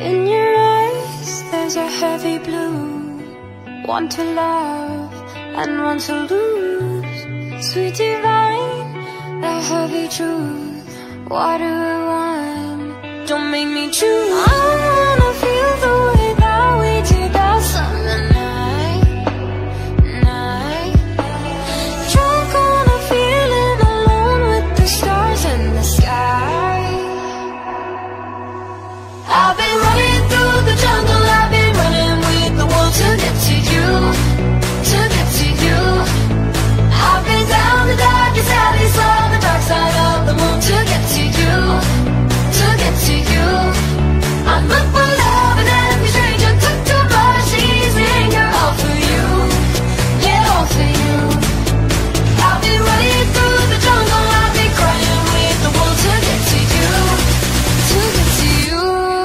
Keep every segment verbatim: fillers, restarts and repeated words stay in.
In your eyes there's a heavy blue, one to love and one to lose. Sweet divine, the heavy truth, water or wine, don't make me choose. I wanna feel the way that we did that summer night, night. Drunk on a feeling, alone with the stars in the sky. I've been running through the jungle, I've been running with the wolves to get to you, to get to you. I've been down the darkest alleys, on the dark side of the moon to get to you, to get to you. I'm looked for love and every stranger took too much easy anger, all for you, yeah, all for you. I've been running through the jungle, I've been crying with the wolves to get to you, to get to you.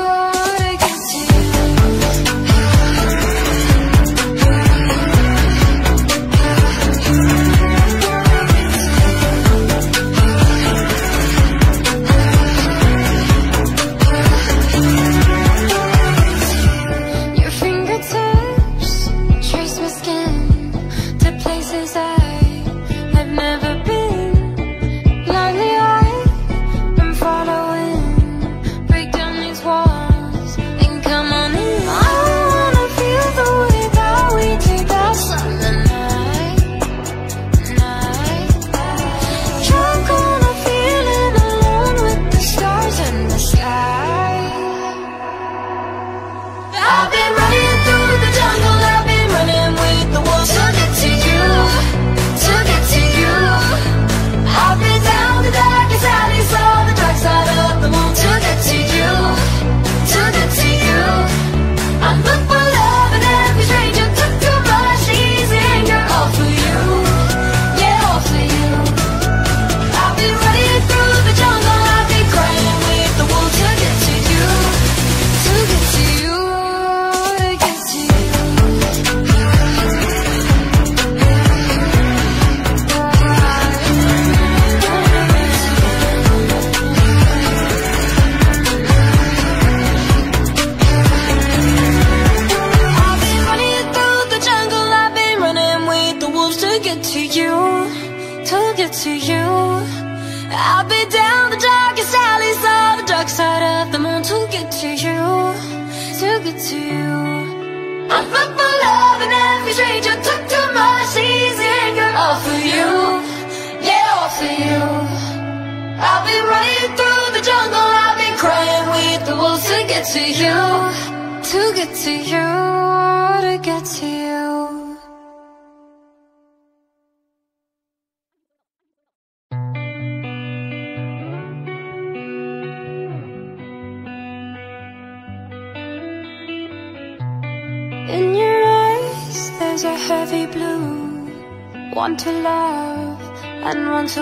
In your eyes there's a heavy blue, one to love and one to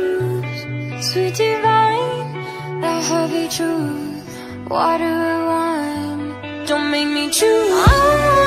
lose. Sweet divine, the heavy truth, water or wine, don't make me choose.